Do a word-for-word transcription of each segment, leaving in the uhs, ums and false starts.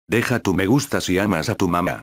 Deja tu me gusta si amas a tu mamá.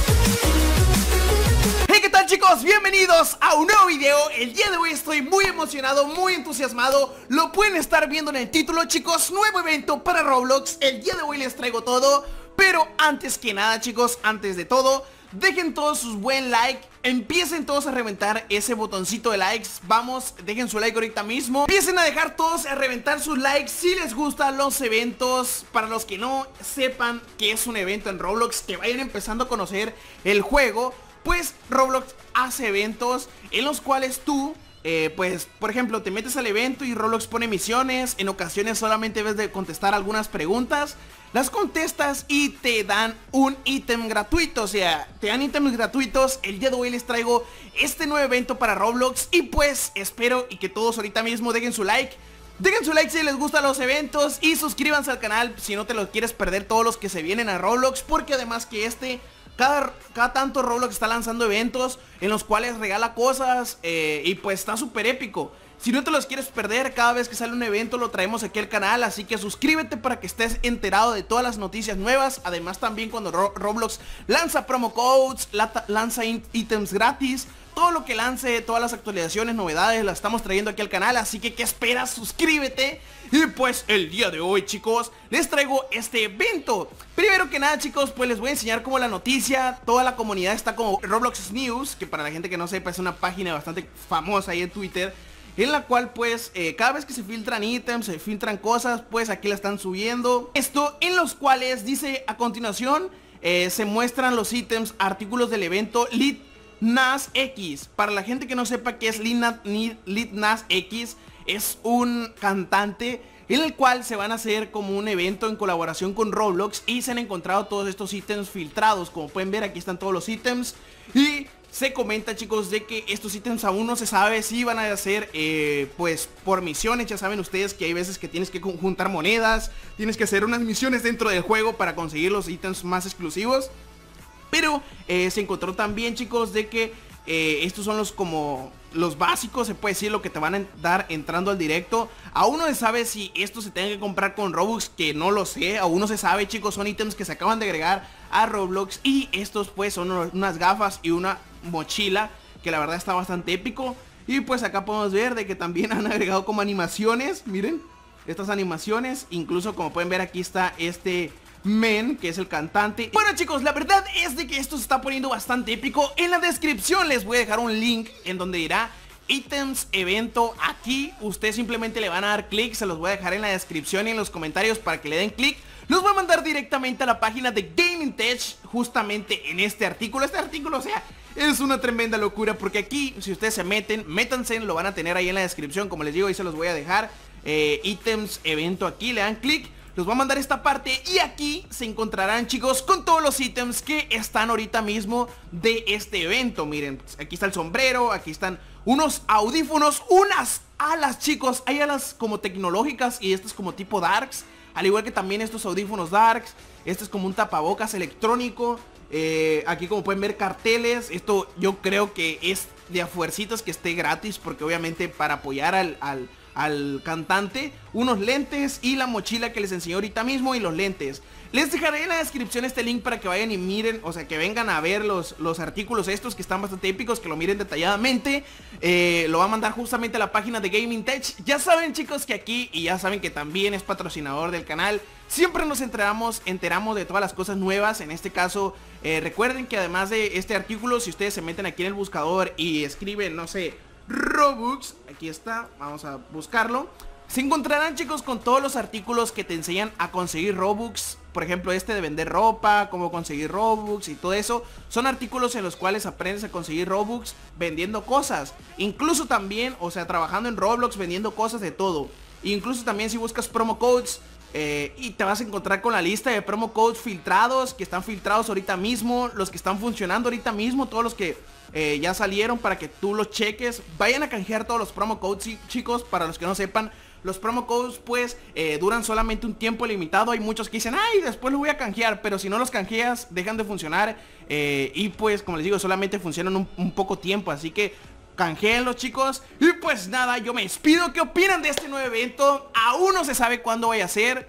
Hey, ¿qué tal, chicos? Bienvenidos a un nuevo video. El día de hoy estoy muy emocionado, muy entusiasmado. Lo pueden estar viendo en el título, chicos. Nuevo evento para Roblox. El día de hoy les traigo todo. Pero antes que nada, chicos, antes de todo, dejen todos sus buen like. Empiecen todos a reventar ese botoncito de likes. Vamos, dejen su like ahorita mismo. Empiecen a dejar todos a reventar sus likes si les gustan los eventos. Para los que no sepan que es un evento en Roblox, que vayan empezando a conocer el juego, pues Roblox hace eventos en los cuales tú Eh, pues, por ejemplo, te metes al evento y Roblox pone misiones. En ocasiones solamente debes de contestar algunas preguntas. Las contestas y te dan un ítem gratuito. O sea, te dan ítems gratuitos. El día de hoy les traigo este nuevo evento para Roblox. Y pues, espero y que todos ahorita mismo dejen su like. Dejen su like si les gustan los eventos. Y suscríbanse al canal si no te los quieres perder todos los que se vienen a Roblox. Porque además que este... Cada, cada tanto Roblox está lanzando eventos en los cuales regala cosas eh, y pues está súper épico. Si no te los quieres perder, cada vez que sale un evento lo traemos aquí al canal. Así que suscríbete para que estés enterado de todas las noticias nuevas. Además también cuando Ro Roblox lanza promo codes, lanza ítems gratis, todo lo que lance, todas las actualizaciones, novedades, las estamos trayendo aquí al canal. Así que, ¿qué esperas? Suscríbete. Y pues el día de hoy, chicos, les traigo este evento. Primero que nada, chicos, pues les voy a enseñar cómo la noticia, toda la comunidad está como Roblox News, que para la gente que no sepa es una página bastante famosa ahí en Twitter, en la cual pues eh, cada vez que se filtran ítems, se filtran cosas, pues aquí la están subiendo. Esto en los cuales dice a continuación, eh, se muestran los ítems, artículos del evento Lil Nas X. Para la gente que no sepa qué es Lil Nas, Lil Nas X, es un cantante en el cual se van a hacer como un evento en colaboración con Roblox. Y se han encontrado todos estos ítems filtrados. Como pueden ver, aquí están todos los ítems. Y se comenta, chicos, de que estos ítems aún no se sabe si van a ser eh, pues por misiones. Ya saben ustedes que hay veces que tienes que juntar monedas, tienes que hacer unas misiones dentro del juego para conseguir los ítems más exclusivos. Pero eh, se encontró también, chicos, de que eh, estos son los como los básicos, se puede decir, lo que te van a dar entrando al directo. Aún no se sabe si esto se tenga que comprar con Robux, que no lo sé. Aún no se sabe, chicos, son ítems que se acaban de agregar a Roblox. Y estos pues son unas gafas y una mochila, que la verdad está bastante épico. Y pues acá podemos ver de que también han agregado como animaciones. Miren, estas animaciones. Incluso como pueden ver aquí está este Men, que es el cantante. Bueno, chicos, la verdad es de que esto se está poniendo bastante épico. En la descripción les voy a dejar un link en donde dirá ítems evento. Aquí ustedes simplemente le van a dar clic. Se los voy a dejar en la descripción y en los comentarios para que le den clic. Los voy a mandar directamente a la página de Gaming Tech, justamente en este artículo. Este artículo, o sea, es una tremenda locura, porque aquí, si ustedes se meten, métanse, lo van a tener ahí en la descripción. Como les digo, ahí se los voy a dejar eh, ítems evento, aquí le dan clic. Los voy a mandar a esta parte y aquí se encontrarán, chicos, con todos los ítems que están ahorita mismo de este evento. Miren, aquí está el sombrero, aquí están unos audífonos, unas alas, chicos. Hay alas como tecnológicas y estas como tipo darks, al igual que también estos audífonos darks. Este es como un tapabocas electrónico. eh, Aquí como pueden ver carteles. Esto yo creo que es de a fuercitas que esté gratis, porque obviamente para apoyar al... al al cantante. Unos lentes y la mochila que les enseñé ahorita mismo, y los lentes. Les dejaré en la descripción este link para que vayan y miren, o sea, que vengan a ver los, los artículos estos que están bastante épicos, que lo miren detalladamente. eh, Lo va a mandar justamente a la página de Gaming Tech. Ya saben, chicos, que aquí, y ya saben que también es patrocinador del canal, siempre nos enteramos, enteramos de todas las cosas nuevas. En este caso, eh, recuerden que además de este artículo, si ustedes se meten aquí en el buscador y escriben, no sé, Robux, aquí está, vamos a buscarlo, se encontrarán, chicos, con todos los artículos que te enseñan a conseguir Robux. Por ejemplo, este de vender ropa, cómo conseguir Robux y todo eso. Son artículos en los cuales aprendes a conseguir Robux vendiendo cosas. Incluso también, o sea, trabajando en Roblox, vendiendo cosas de todo. Incluso también si buscas promo codes, eh, y te vas a encontrar con la lista de promo codes filtrados, que están filtrados ahorita mismo, los que están funcionando ahorita mismo, todos los que eh, ya salieron, para que tú los cheques. Vayan a canjear todos los promo codes, chicos. Para los que no sepan, los promo codes pues eh, duran solamente un tiempo limitado. Hay muchos que dicen, ay, después los voy a canjear, pero si no los canjeas dejan de funcionar. eh, Y pues, como les digo, solamente funcionan un, un poco tiempo. Así que canjeenlos, chicos. Y pues nada, yo me despido. ¿Qué opinan de este nuevo evento? Aún no se sabe cuándo vaya a ser.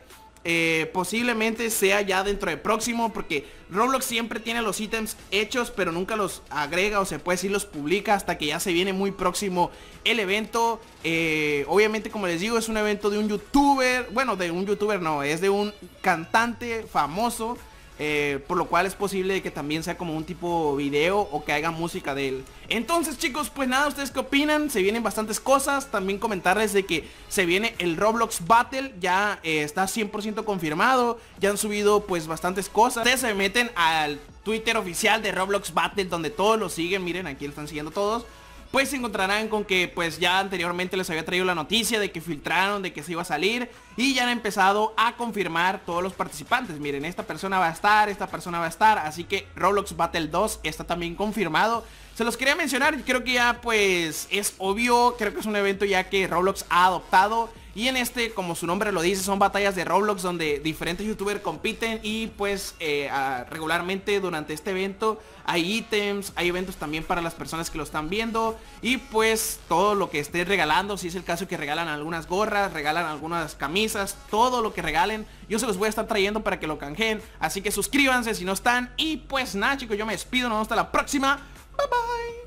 eh, posiblemente sea ya dentro de próximo, porque Roblox siempre tiene los ítems hechos pero nunca los agrega, o se puede decir los publica hasta que ya se viene muy próximo el evento. eh, Obviamente, como les digo, es un evento de un youtuber, bueno, de un youtuber no, es de un cantante famoso. Eh, por lo cual es posible que también sea como un tipo video o que haga música de él. Entonces, chicos, pues nada, ¿ustedes qué opinan? Se vienen bastantes cosas. También comentarles de que se viene el Roblox Battle. Ya eh, está cien por ciento confirmado. Ya han subido pues bastantes cosas. Ustedes se meten al Twitter oficial de Roblox Battle, donde todos lo siguen. Miren, aquí lo están siguiendo todos. Pues se encontrarán con que pues ya anteriormente les había traído la noticia de que filtraron, de que se iba a salir, y ya han empezado a confirmar todos los participantes. Miren, esta persona va a estar, esta persona va a estar, así que Roblox Battle dos está también confirmado. Se los quería mencionar, creo que ya pues es obvio, creo que es un evento ya que Roblox ha adoptado. Y en este, como su nombre lo dice, son batallas de Roblox donde diferentes youtubers compiten. Y pues eh, a, regularmente durante este evento hay ítems, hay eventos también para las personas que lo están viendo. Y pues todo lo que esté regalando, si es el caso que regalan algunas gorras, regalan algunas camisas, todo lo que regalen, yo se los voy a estar trayendo para que lo canjeen. Así que suscríbanse si no están. Y pues nada, chicos, yo me despido, nos vemos hasta la próxima. Bye bye.